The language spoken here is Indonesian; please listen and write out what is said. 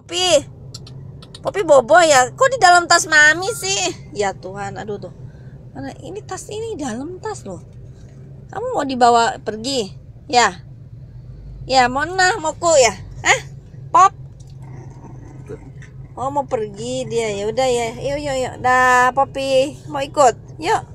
Poppy bobo ya. Kok di dalam tas mami sih? Ya Tuhan, aduh tuh. Mana ini tas ini dalam tas loh. Kamu mau dibawa pergi? Ya. Ya, mau ya? Hah? Pop. Oh, mau pergi dia. Ya udah ya. Yuk. Dah, Poppy. Mau ikut? Yuk.